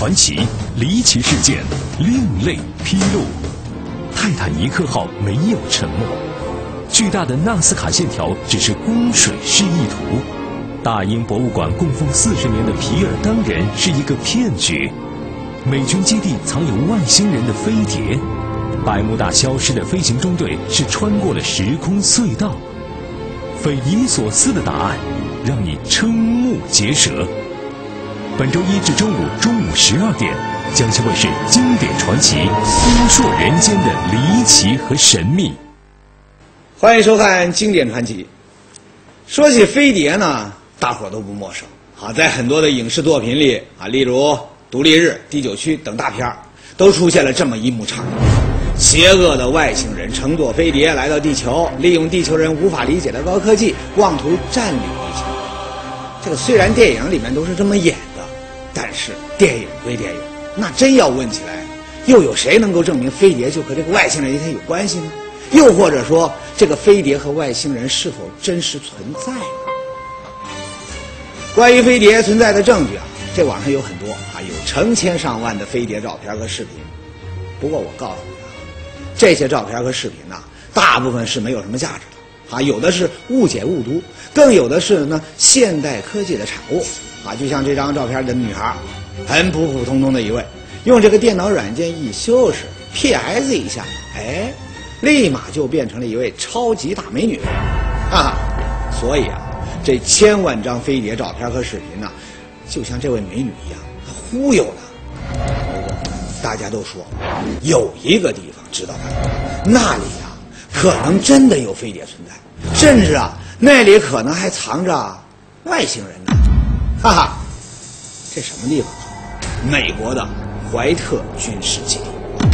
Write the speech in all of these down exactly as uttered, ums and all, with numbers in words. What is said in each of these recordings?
传奇，离奇事件，另类披露。泰坦尼克号没有沉没，巨大的纳斯卡线条只是供水示意图。大英博物馆供奉四十年的皮尔当人是一个骗局。美军基地藏有外星人的飞碟。百慕大消失的飞行中队是穿过了时空隧道。匪夷所思的答案，让你瞠目结舌。本周一至周五中午十二点，江西卫视经典传奇，扑朔人间的离奇和神秘。 欢迎收看经典传奇。说起飞碟呢，大伙都不陌生啊，在很多的影视作品里啊，例如《独立日》《第九区》等大片儿，都出现了这么一幕场景：邪恶的外星人乘坐飞碟来到地球，利用地球人无法理解的高科技，妄图占领地球。这个虽然电影里面都是这么演的，但是电影归电影，那真要问起来，又有谁能够证明飞碟就和这个外星人它有关系呢？又或者说，这个飞碟和外星人是否真实存在呢？关于飞碟存在的证据啊，这网上有很多啊，有成千上万的飞碟照片和视频。不过我告诉你啊，这些照片和视频呢、啊，大部分是没有什么价值的啊，有的是误解误读，更有的是呢现代科技的产物啊。就像这张照片的女孩，很普普通通的一位，用这个电脑软件一修饰 P S 一下，哎，立马就变成了一位超级大美女，哈哈。所以啊，这千万张飞碟照片和视频呢、啊，就像这位美女一样忽悠的。大家都说有一个地方知道吗？那里啊可能真的有飞碟存在，甚至啊那里可能还藏着外星人呢，哈哈。这什么地方？美国的怀特军事基地。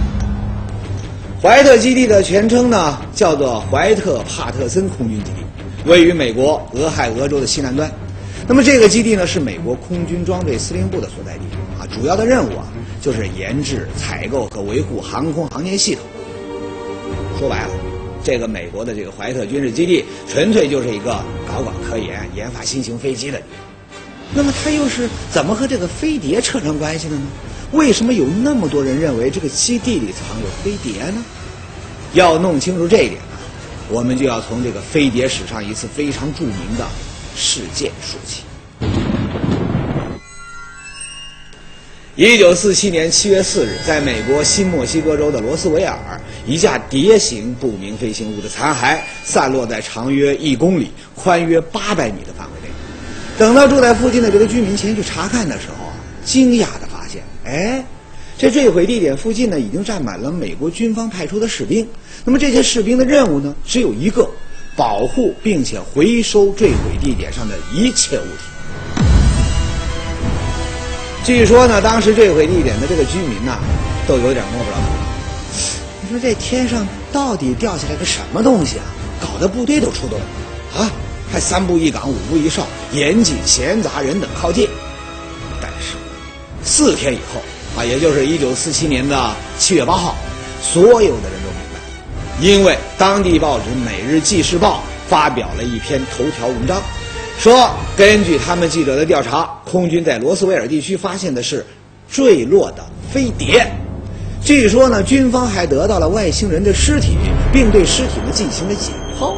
怀特基地的全称呢叫做怀特帕特森空军基地，位于美国俄亥俄州的西南端。那么这个基地呢是美国空军装备司令部的所在地啊，主要的任务啊就是研制、采购和维护航空航天系统。说白了，这个美国的这个怀特军事基地纯粹就是一个搞搞科研、研发新型飞机的地方。那么它又是怎么和这个飞碟扯上关系的呢？为什么有那么多人认为这个基地里藏有飞碟呢？要弄清楚这一点呢，我们就要从这个飞碟史上一次非常著名的事件说起。一九四七年七月四日，在美国新墨西哥州的罗斯维尔，一架碟形不明飞行物的残骸散落在长约一公里、宽约八百米的范围内。等到住在附近的这个居民前去查看的时候啊，惊讶地发现，哎，这坠毁地点附近呢，已经站满了美国军方派出的士兵。那么这些士兵的任务呢，只有一个：保护并且回收坠毁地点上的一切物体。据说呢，当时坠毁地点的这个居民呢，都有点摸不着头脑。你说这天上到底掉下来个什么东西啊？搞得部队都出动了啊！还三步一岗，五步一哨，严禁闲杂人等靠近。但是四天以后啊，也就是一九四七年的七月八号，所有的人都明白，因为当地报纸《每日纪事报》发表了一篇头条文章，说根据他们记者的调查，空军在罗斯维尔地区发现的是坠落的飞碟。据说呢，军方还得到了外星人的尸体，并对尸体呢进行了解剖。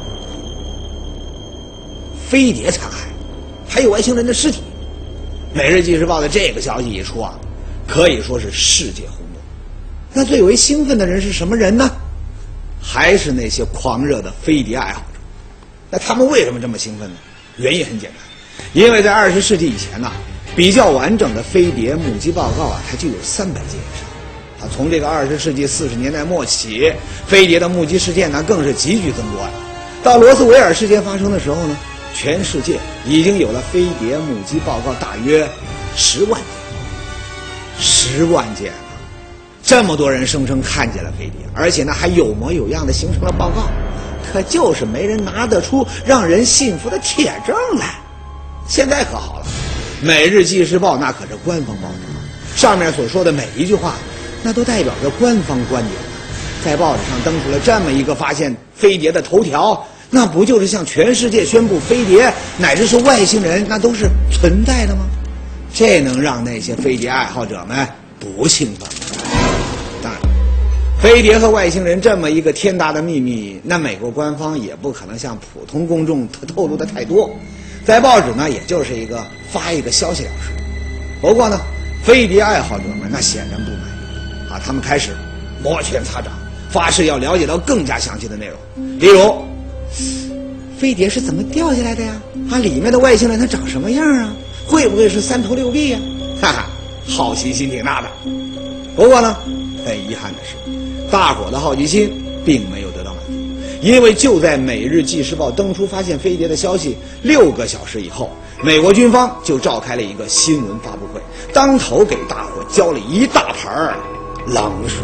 飞碟残骸，还有外星人的尸体。每日纪事报的这个消息一出啊，可以说是世界轰动。那最为兴奋的人是什么人呢？还是那些狂热的飞碟爱好者。那他们为什么这么兴奋呢？原因很简单，因为在二十世纪以前呢、啊，比较完整的飞碟目击报告啊，它就有三百件以上。啊，从这个二十世纪四十年代末起，飞碟的目击事件呢，更是急剧增多呀。到罗斯维尔事件发生的时候呢，全世界已经有了飞碟目击报告大约十万件，十万件啊！这么多人声称看见了飞碟，而且呢还有模有样的形成了报告，可就是没人拿得出让人信服的铁证来。现在可好了，《每日纪事报》那可是官方报纸，上面所说的每一句话，那都代表着官方观点。在报纸上登出了这么一个发现飞碟的头条，那不就是向全世界宣布飞碟乃至是外星人那都是存在的吗？ 这能让那些飞碟爱好者们不兴奋吗？当然，飞碟和外星人这么一个天大的秘密，那美国官方也不可能向普通公众透露的太多，在报纸呢，也就是一个发一个消息了事。不过呢，飞碟爱好者们那显然不满意啊，他们开始摩拳擦掌，发誓要了解到更加详细的内容。例如，飞碟是怎么掉下来的呀？啊，里面的外星人它长什么样啊？会不会是三头六臂呀？哈哈，好奇心挺大的。不过呢，很遗憾的是，大伙的好奇心并没有得到满足，因为就在《每日纪事报》登出发现飞碟的消息六个小时以后，美国军方就召开了一个新闻发布会，当头给大伙浇了一大盆冷水。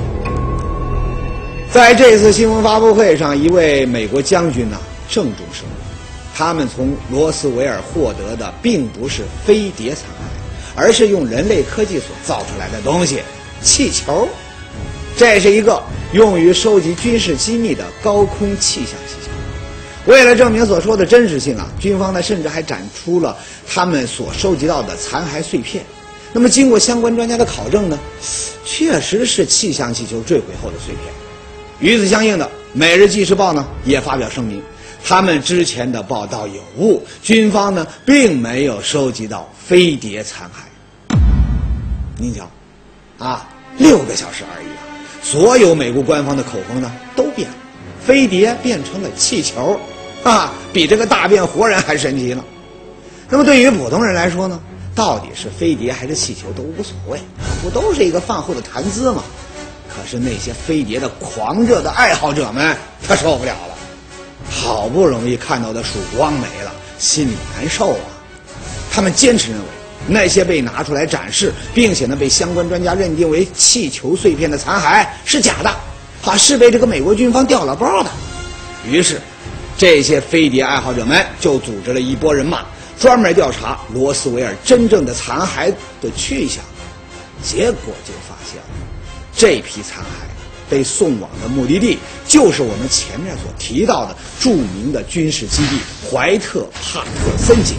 在这次新闻发布会上，一位美国将军呢、啊、郑重声明，他们从罗斯维尔获得的并不是飞碟残骸，而是用人类科技所造出来的东西——气球。这是一个用于收集军事机密的高空气象气球。为了证明所说的真实性啊，军方呢甚至还展出了他们所收集到的残骸碎片。那么经过相关专家的考证呢，确实是气象气球坠毁后的碎片。与此相应的，《每日纪事报》呢也发表声明，他们之前的报道有误，军方呢并没有收集到飞碟残骸。您瞧，啊，六个小时而已啊，所有美国官方的口风呢都变了，飞碟变成了气球，啊，比这个大变活人还神奇了。那么对于普通人来说呢，到底是飞碟还是气球都无所谓，不都是一个饭后的谈资吗？可是那些飞碟的狂热的爱好者们，他受不了了。好不容易看到的曙光没了，心里难受啊。他们坚持认为，那些被拿出来展示，并且呢被相关专家认定为气球碎片的残骸是假的，啊，是被这个美国军方调了包的。于是，这些飞碟爱好者们就组织了一拨人马，专门调查罗斯维尔真正的残骸的去向。结果就发现了，这批残骸被送往的目的地就是我们前面所提到的著名的军事基地怀特帕特森基地。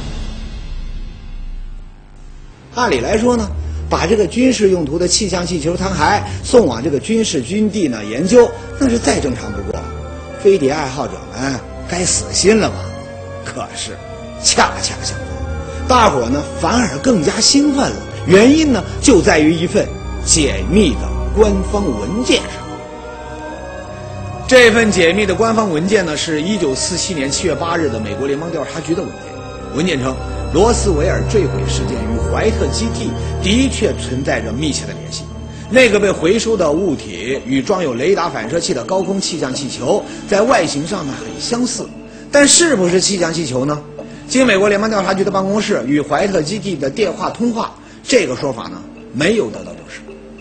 按理来说呢，把这个军事用途的气象气球残骸送往这个军事军地呢研究，那是再正常不过。飞碟爱好者们该死心了吧？可是恰恰相反，大伙呢反而更加兴奋了。原因呢就在于一份解密的官方文件上。这份解密的官方文件呢，是一九四七年七月八日的美国联邦调查局的文件。文件称，罗斯维尔坠毁事件与怀特基地的确存在着密切的联系。那个被回收的物体与装有雷达反射器的高空气象气球在外形上呢很相似，但是不是气象气球呢？经美国联邦调查局的办公室与怀特基地的电话通话，这个说法呢没有得到证实。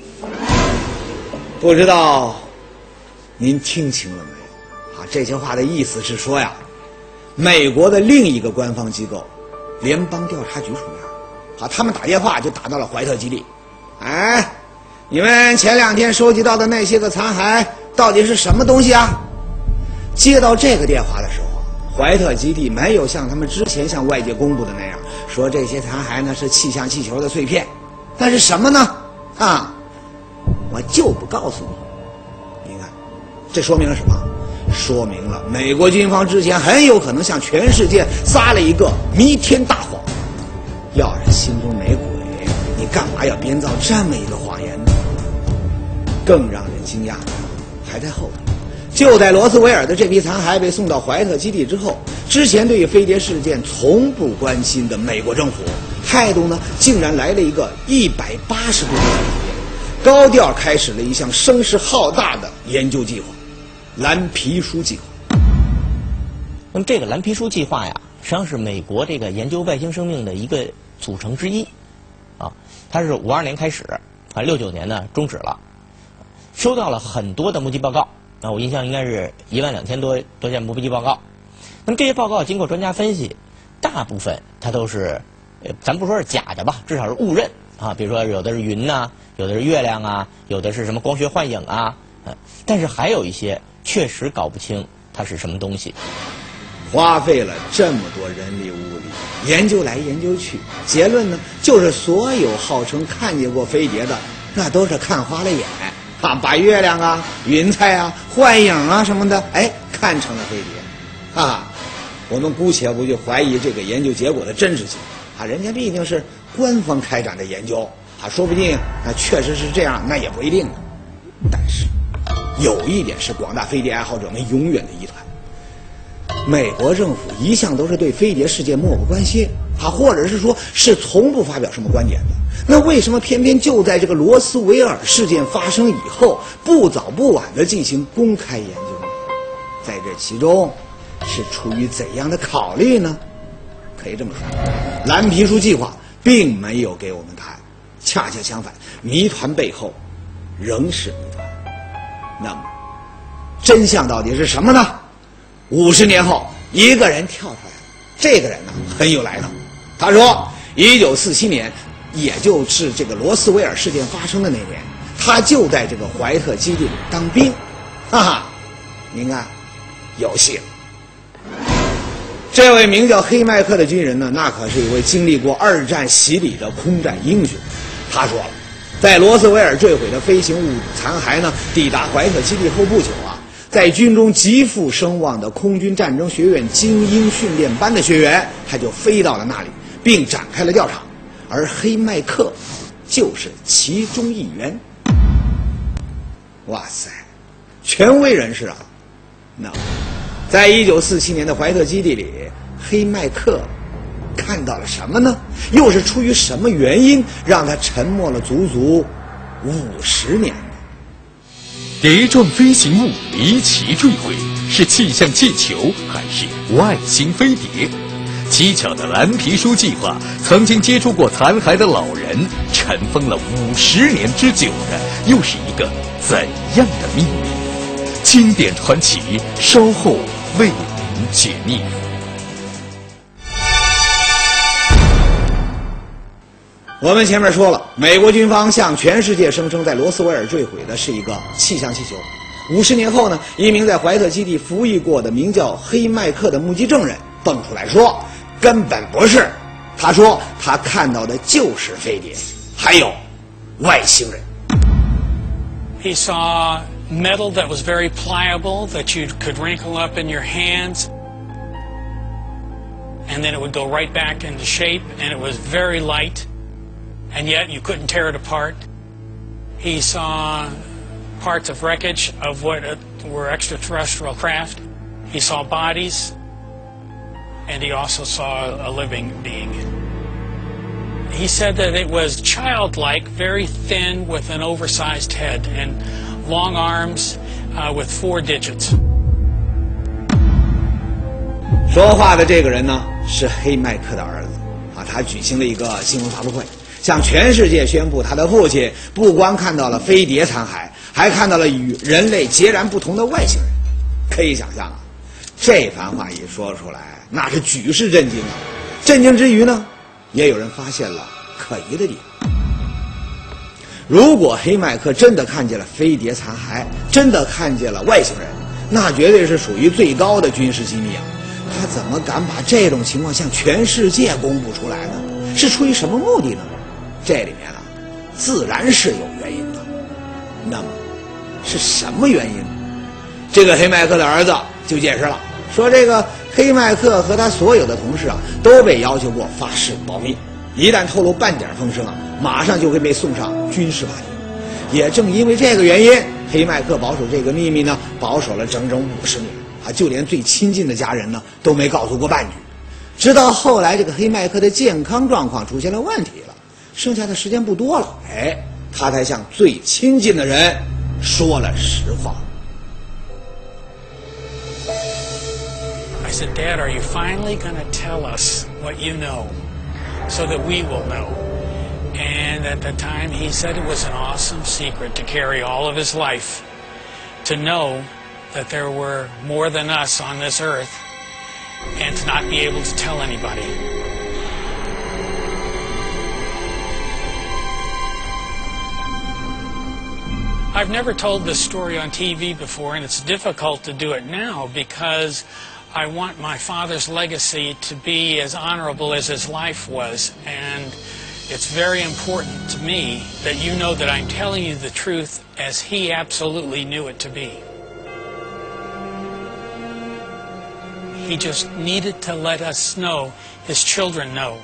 不知道您听清了没有？啊，这些话的意思是说呀，美国的另一个官方机构联邦调查局出面，啊，他们打电话就打到了怀特基地。哎，你们前两天收集到的那些个残骸到底是什么东西啊？接到这个电话的时候，怀特基地没有像他们之前向外界公布的那样说这些残骸呢是气象气球的碎片，但是什么呢？啊，我就不告诉你。你看，这说明了什么？说明了美国军方之前很有可能向全世界撒了一个弥天大谎。要是心中没鬼，你干嘛要编造这么一个谎言呢？更让人惊讶的还在后头。就在罗斯维尔的这批残骸被送到怀特基地之后，之前对于飞碟事件从不关心的美国政府态度呢，竟然来了一个一百八十度的转变，高调开始了一项声势浩大的研究计划——蓝皮书计划。 那么这个蓝皮书计划呀，实际上是美国这个研究外星生命的一个组成之一，啊，它是五二年开始，啊，六九年呢终止了，收到了很多的目击报告。啊，我印象应该是一万两千多多件目击报告。那么这些报告经过专家分析，大部分它都是，呃，咱不说是假的吧，至少是误认啊。比如说有的是云呐、啊，有的是月亮啊，有的是什么光学幻影啊，呃，但是还有一些确实搞不清它是什么东西。 花费了这么多人力物力， 研究来研究去，结论呢就是所有号称看见过飞碟的，那都是看花了眼啊，把月亮啊、云彩啊、幻影啊什么的，哎，看成了飞碟啊。我们姑且不去怀疑这个研究结果的真实性啊，人家毕竟是官方开展的研究啊，说不定啊确实是这样，那也不一定呢。但是有一点是广大飞碟爱好者们永远的疑团。美国政府一向都是对飞碟事件漠不关心啊，或者是说是从不发表什么观点的。那为什么偏偏就在这个罗斯威尔事件发生以后，不早不晚的进行公开研究呢？在这其中是出于怎样的考虑呢？可以这么说，蓝皮书计划并没有给我们答案，恰恰相反，谜团背后仍是谜团。那么真相到底是什么呢？五十年后，一个人跳出来了。这个人呢很有来头。他说，一九四七年，也就是这个罗斯威尔事件发生的那年，他就在这个怀特基地里当兵。哈哈，您看，有戏了。这位名叫黑麦克的军人呢，那可是一位经历过二战洗礼的空战英雄。他说了，在罗斯威尔坠毁的飞行物残骸呢抵达怀特基地后不久啊，在军中极负声望的空军战争学院精英训练班的学员，他就飞到了那里，并展开了调查，而黑麦克就是其中一员。哇塞，权威人士啊！那么，在一九四七年的怀特基地里，黑麦克看到了什么呢？又是出于什么原因让他沉默了足足五十年呢？ 碟状飞行物离奇坠毁，是气象气球还是外星飞碟？蹊跷的蓝皮书计划，曾经接触过残骸的老人，尘封了五十年之久的，又是一个怎样的秘密？经典传奇，稍后为您解密。 我们前面说了，美国军方向全世界声称，在罗斯威尔坠毁的是一个气象气球。五十年后呢，一名在怀特基地服役过的名叫黑麦克的目击证人蹦出来说，根本不是。他说他看到的就是飞碟，还有外星人。 He saw metal that was very pliable, that you could wrinkle up in your hands, and then it would go right back into shape, and it was very light, and yet you couldn't tear it apart. He saw parts of wreckage of what were extraterrestrial craft. He saw bodies, and he also saw a living being. He said that it was childlike, very thin, with an oversized head and long arms uh, with four digits. 说话的这个人呢是黑麦克的儿子啊，他举行了一个新闻发布会，向全世界宣布他的父亲不光看到了飞碟残骸，还看到了与人类截然不同的外星人。可以想象啊，这番话一说出来，那是举世震惊啊！震惊之余呢，也有人发现了可疑的地方。如果黑麦克真的看见了飞碟残骸，真的看见了外星人，那绝对是属于最高的军事机密啊！他怎么敢把这种情况向全世界公布出来呢？是出于什么目的呢？这里面啊，自然是有原因的。那么，是什么原因呢？这个黑麦克的儿子就解释了，说这个黑麦克和他所有的同事啊，都被要求过发誓保密，一旦透露半点风声啊，马上就会被送上军事法庭。也正因为这个原因，黑麦克保守这个秘密呢，保守了整整五十年啊，就连最亲近的家人呢都没告诉过半句。直到后来，这个黑麦克的健康状况出现了问题了，剩下的时间不多了，哎，他才向最亲近的人说了实话。 I said, Dad, are you finally going to tell us what you know so that we will know? And at the time, he said it was an awesome secret to carry all of his life, to know that there were more than us on this earth, and to not be able to tell anybody. I've never told this story on T V before, and it's difficult to do it now because I want my father's legacy to be as honorable as his life was, and it's very important to me that you know that I'm telling you the truth as he absolutely knew it to be. He just needed to let us know, his children know,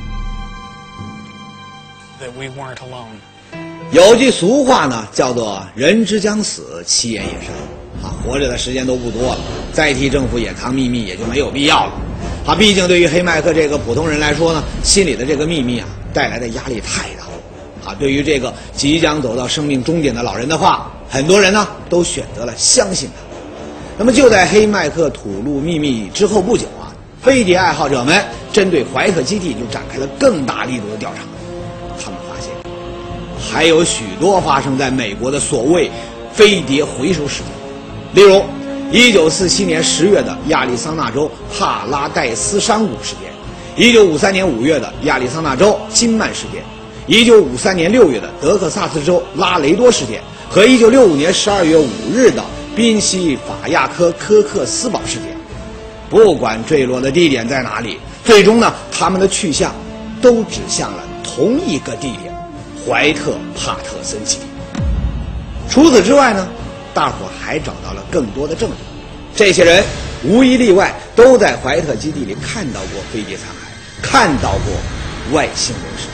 that we weren't alone. 有句俗话呢，叫做“人之将死，其言也善”。啊，活着的时间都不多了，再替政府掩藏秘密也就没有必要了。啊，毕竟对于黑麦克这个普通人来说呢，心里的这个秘密啊，带来的压力太大了。啊，对于这个即将走到生命终点的老人的话，很多人呢都选择了相信他。那么就在黑麦克吐露秘密之后不久啊，飞碟爱好者们针对怀特基地就展开了更大力度的调查。他们发现，还有许多发生在美国的所谓飞碟回收事件。例如一九四七年十月的亚利桑那州帕拉戴斯山谷事件，一九五三年五月的亚利桑那州金曼事件，一九五三年六月的德克萨斯州拉雷多事件和一九六五年十二月五日的宾夕法亚科科克斯堡事件。不管坠落的地点在哪里，最终呢，他们的去向都指向了同一个地点——怀特帕特森基地。除此之外呢，大伙还找到了更多的证据，这些人无一例外都在怀特基地里看到过飞碟残骸，看到过外星人尸体。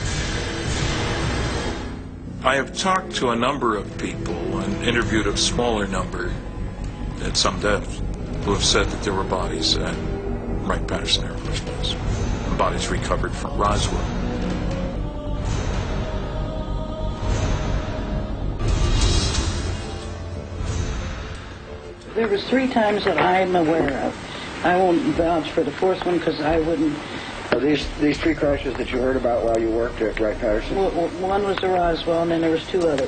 I have talked to a number of people and interviewed a smaller number at some depth who have said that there were bodies at Wright-Patterson Air Force Base, and bodies recovered from Roswell. There was three times that I'm aware of. I won't vouch for the fourth one because I wouldn't. Are these these three crashes that you heard about while you worked at Wright-Patterson? Well, one was the Roswell, and then there was two others.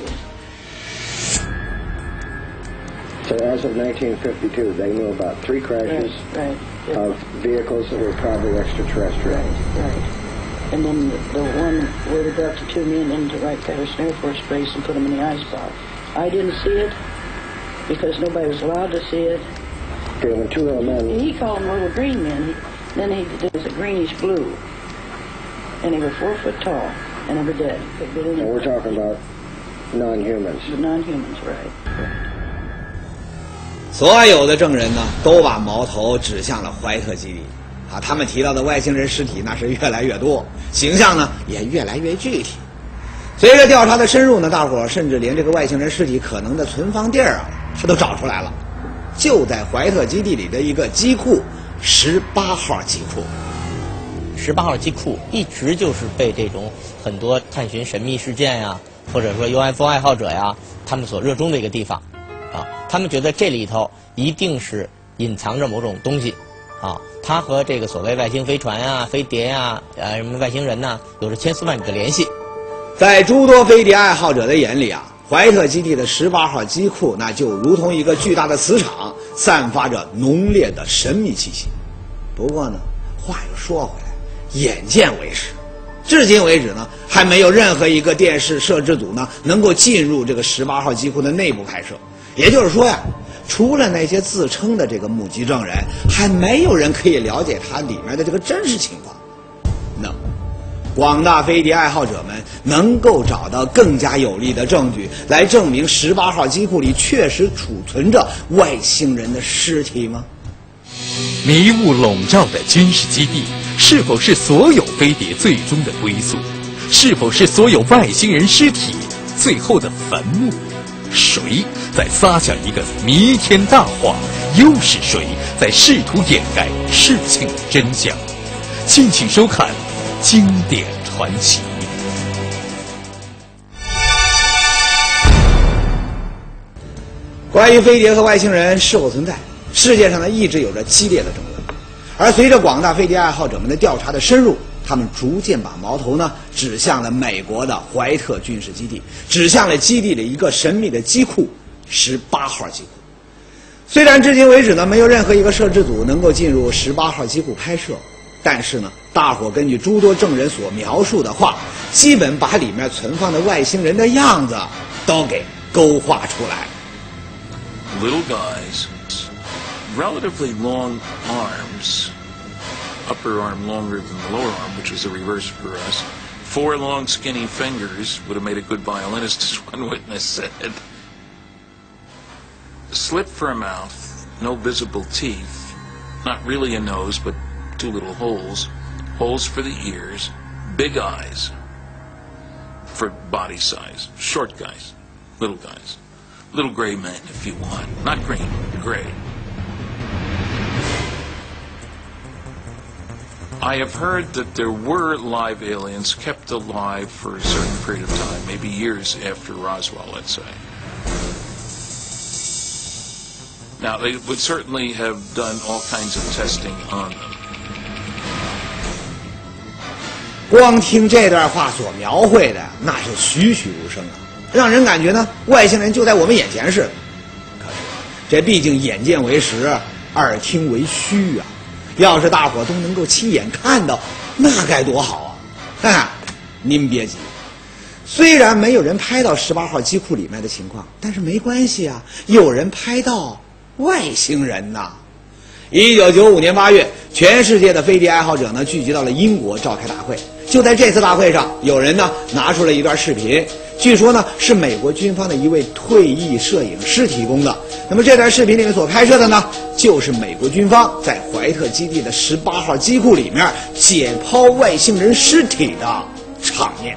So as of nineteen fifty-two, they knew about three crashes right, right, of vehicles that were probably extraterrestrial. Right, right. And then the, the one where they got the two men into Wright-Patterson Air Force Base and put them in the icebox. I didn't see it because nobody was allowed to see it. Okay, when two little men... He called them little green men. He, then he there was a greenish blue. And they were four foot tall, and they were dead. And we're talking about non-humans. The non-humans, right, right. 所有的证人呢，都把矛头指向了怀特基地，啊，他们提到的外星人尸体那是越来越多，形象呢也越来越具体。随着调查的深入呢，大伙儿甚至连这个外星人尸体可能的存放地儿啊，他都找出来了，就在怀特基地里的一个机库——十八号机库。 十八号机库一直就是被这种很多探寻神秘事件呀，或者说 U F O 爱好者呀，他们所热衷的一个地方。啊，他们觉得这里头一定是隐藏着某种东西，啊，它和这个所谓外星飞船啊、飞碟啊、呃什么外星人呐、啊，有着千丝万缕的联系。 在诸多飞碟爱好者的眼里啊，怀特基地的十八号机库那就如同一个巨大的磁场，散发着浓烈的神秘气息。不过呢，话又说回来，眼见为实。至今为止呢，还没有任何一个电视摄制组呢能够进入这个十八号机库的内部拍摄。也就是说呀，除了那些自称的这个目击证人，还没有人可以了解它里面的这个真实情况。那么，广大飞碟爱好者们能够找到更加有力的证据来证明十八号机库里确实储存着外星人的尸体吗？ 迷雾笼罩的军事基地，是否是所有飞碟最终的归宿？是否是所有外星人尸体最后的坟墓？谁在撒下一个弥天大话？又是谁在试图掩盖事情的真相？敬请收看《经典传奇》。 关于飞碟和外星人是否存在，世界上呢一直有着激烈的争论。而随着广大飞碟爱好者们的调查的深入，他们逐渐把矛头呢指向了美国的怀特军事基地，指向了基地里一个神秘的机库——十八号机库。虽然至今为止呢没有任何一个摄制组能够进入十八号机库拍摄，但是呢，大伙根据诸多证人所描述的话，基本把里面存放的外星人的样子都给勾画出来。 Little guys, relatively long arms, upper arm longer than the lower arm, which was the reverse for us. Four long, skinny fingers would have made a good violinist, as one witness said. Slit for a mouth, no visible teeth, not really a nose, but two little holes, holes for the ears, big eyes for body size, short guys, little guys, little gray men if you want, not green, gray. I have heard that there were live aliens kept alive for a certain period of time, maybe years after Roswell, let's say. Now, they would certainly have done all kinds of testing on them. 光听这段话所描绘的，那是栩栩如生啊，让人感觉呢，外星人就在我们眼前似的。可是，这毕竟眼见为实，耳听为虚啊。要是大伙都能够亲眼看到，那该多好啊！哈哈，您别急，虽然没有人拍到十八号机库里面的情况，但是没关系啊，有人拍到外星人呐。一九九五年八月，全世界的飞碟爱好者呢聚集到了英国召开大会。就在这次大会上，有人呢拿出了一段视频，据说呢是美国军方的一位退役摄影师提供的。那么这段视频里面所拍摄的呢，就是美国军方在怀特基地的十八号机库里面解剖外星人尸体的场面。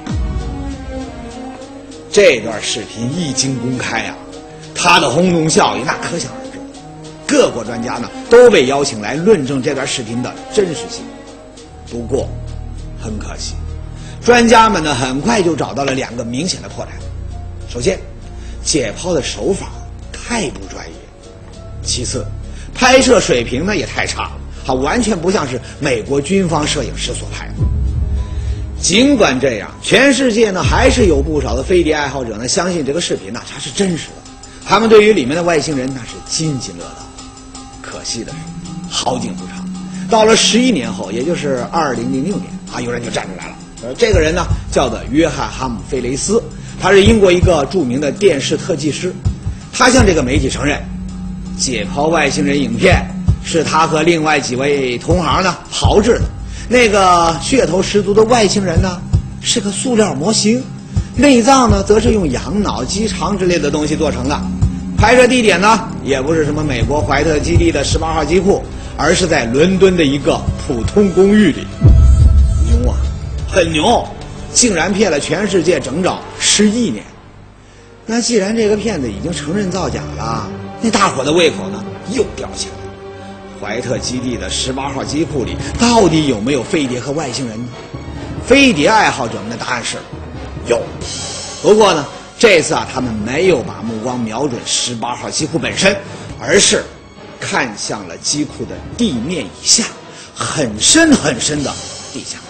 这段视频一经公开啊，它的轰动效应那可想而知。各国专家呢都被邀请来论证这段视频的真实性。不过，很可惜，专家们呢很快就找到了两个明显的破绽。首先，解剖的手法太不专业；其次，拍摄水平呢也太差了，它完全不像是美国军方摄影师所拍的。尽管这样，全世界呢还是有不少的飞碟爱好者呢相信这个视频呢它是真实的，他们对于里面的外星人那是津津乐道。可惜的是，好景不长，到了十一年后，也就是二零零六年啊，有人就站出来了。呃，这个人呢叫做约翰哈姆菲雷斯，他是英国一个著名的电视特技师。他向这个媒体承认，解剖外星人影片是他和另外几位同行呢炮制的。那个噱头十足的外星人呢是个塑料模型，内脏呢则是用羊脑、鸡肠之类的东西做成的。拍摄地点呢也不是什么美国怀特基地的十八号机库，而是在伦敦的一个普通公寓里。牛啊，很牛，竟然骗了全世界整整十一年。那既然这个骗子已经承认造假了，那大伙的胃口呢又吊起来了。怀特基地的十八号机库里到底有没有飞碟和外星人呢？飞碟爱好者们的答案是有。不过呢，这次啊，他们没有把目光瞄准十八号机库本身，而是看向了机库的地面以下，很深很深的地下。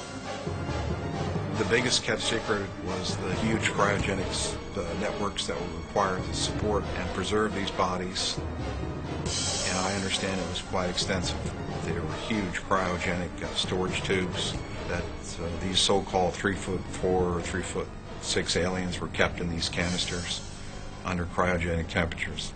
The biggest kept secret was the huge cryogenics the networks that were required to support and preserve these bodies. And I understand it was quite extensive. There were huge cryogenic uh, storage tubes that uh, these so-called three foot four or three foot six aliens were kept in these canisters under cryogenic temperatures.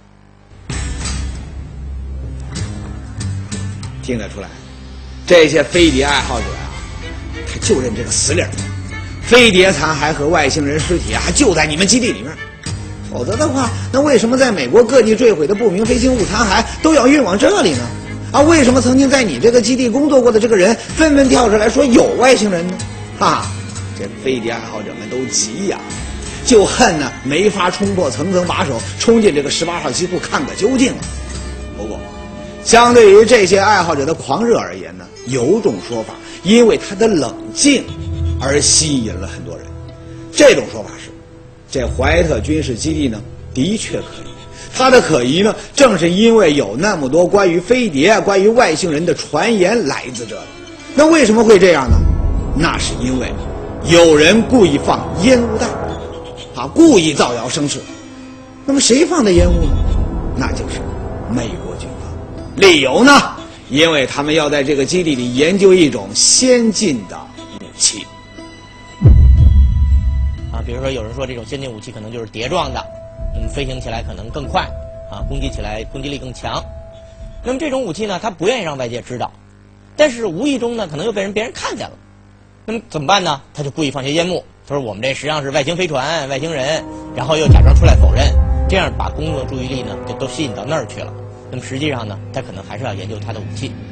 听得出来，这些飞碟爱好者啊，他就认这个死理儿，飞碟残骸和外星人尸体啊就在你们基地里面。否则的话，那为什么在美国各地坠毁的不明飞行物残骸都要运往这里呢？啊，为什么曾经在你这个基地工作过的这个人纷纷跳出来说有外星人呢？啊，这飞碟爱好者们都急呀，就恨呢没法冲破层层把手，冲进这个十八号机库看个究竟了。不过，相对于这些爱好者的狂热而言呢，有种说法，因为他的冷静而吸引了很多人。这种说法是，这怀特军事基地呢，的确可疑。它的可疑呢，正是因为有那么多关于飞碟、关于外星人的传言来自这里。那为什么会这样呢？那是因为有人故意放烟雾弹，啊，故意造谣生事。那么谁放的烟雾呢？那就是美国军方。理由呢？因为他们要在这个基地里研究一种先进的武器。 啊，比如说有人说这种先进武器可能就是碟状的，嗯，飞行起来可能更快，啊，攻击起来攻击力更强。 那么这种武器呢，他不愿意让外界知道，但是无意中呢，可能又被人别人看见了。那么怎么办呢？他就故意放些烟幕，他说我们这实际上是外星飞船、外星人，然后又假装出来否认，这样把公众的注意力呢就都吸引到那儿去了。那么实际上呢，他可能还是要研究他的武器。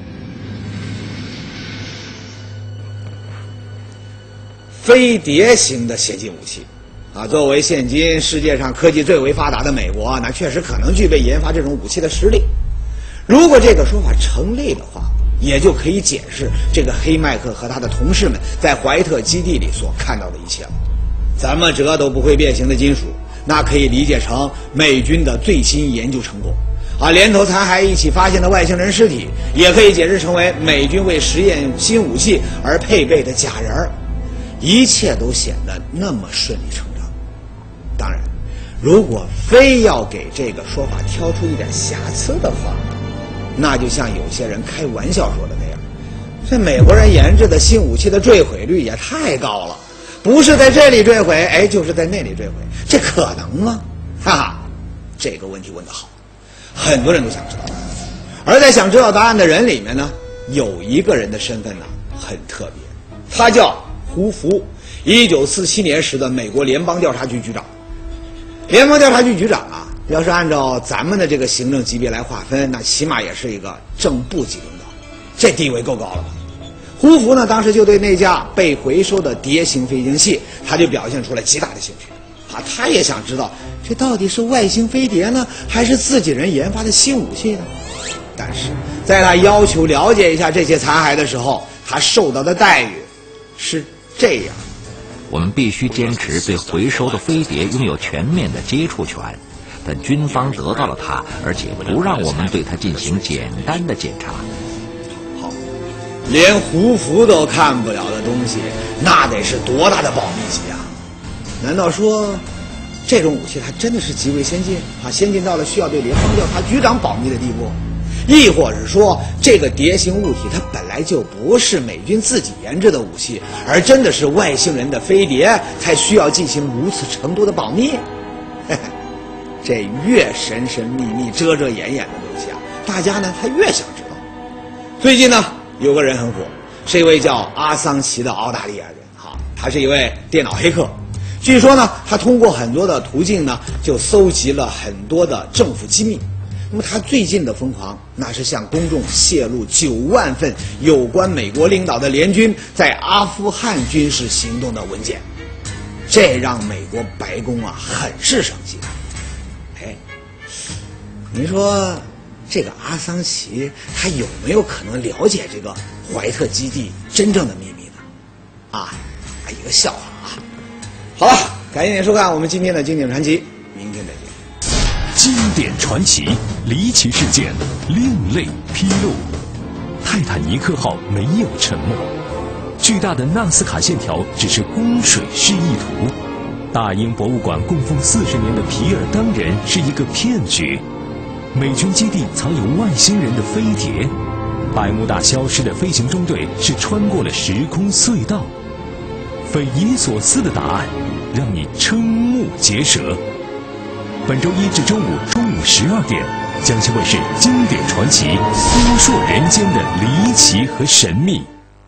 飞碟型的先进武器，啊，作为现今世界上科技最为发达的美国，那确实可能具备研发这种武器的实力。如果这个说法成立的话，也就可以解释这个黑麦克和他的同事们在怀特基地里所看到的一切了。怎么折都不会变形的金属，那可以理解成美军的最新研究成果。啊，连同残骸一起发现的外星人尸体，也可以解释成为美军为实验新武器而配备的假人儿。一切都显得那么顺理成章。当然，如果非要给这个说法挑出一点瑕疵的话，那就像有些人开玩笑说的那样，这美国人研制的新武器的坠毁率也太高了，不是在这里坠毁，哎，就是在那里坠毁，这可能吗？哈哈，这个问题问得好，很多人都想知道。而在想知道答案的人里面呢，有一个人的身份呢很特别，他叫胡佛，一九四七年时的美国联邦调查局局长。联邦调查局局长啊，要是按照咱们的这个行政级别来划分，那起码也是一个正部级领导，这地位够高了吧？胡佛呢，当时就对那架被回收的碟形飞行器，他就表现出了极大的兴趣啊，他也想知道这到底是外星飞碟呢，还是自己人研发的新武器呢？但是在他要求了解一下这些残骸的时候，他受到的待遇是这样， 我们必须坚持对回收的飞碟拥有全面的接触权，但军方得到了它，而且不让我们对它进行简单的检查。 好，连胡佛都看不了的东西，那得是多大的保密级啊？难道说这种武器它真的是极为先进啊，先进到了需要对联邦调查局长保密的地步？亦或是说，这个碟形物体它本来就不是美军自己研制的武器，而真的是外星人的飞碟，才需要进行如此程度的保密？嘿嘿，这越神神秘秘、遮遮掩掩的东西啊，大家呢他越想知道。最近呢，有个人很火，是一位叫阿桑奇的澳大利亚人，哈，他是一位电脑黑客。据说呢，他通过很多的途径呢，就搜集了很多的政府机密。那么他最近的疯狂，那是向公众泄露九万份有关美国领导的联军在阿富汗军事行动的文件，这让美国白宫啊很是生气。哎，您说这个阿桑奇他有没有可能了解这个怀特基地真正的秘密呢？啊，一个笑话啊！好了，感谢您收看我们今天的经典传奇，明天再见。 经典传奇，离奇事件，另类披露。泰坦尼克号没有沉没，巨大的纳斯卡线条只是供水示意图。大英博物馆供奉四十年的皮尔当人是一个骗局。美军基地藏有外星人的飞碟。百慕大消失的飞行中队是穿过了时空隧道。匪夷所思的答案，让你瞠目结舌。本周一至周五中午十二点，江西卫视经典传奇，扑朔人间的离奇和神秘。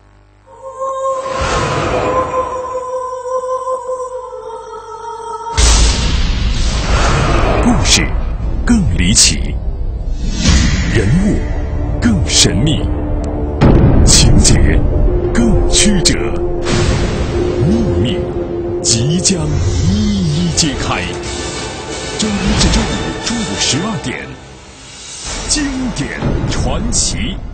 故事更离奇，人物更神秘，情节更曲折，秘密即将一一揭开。周一至周五中午十二点，经典传奇。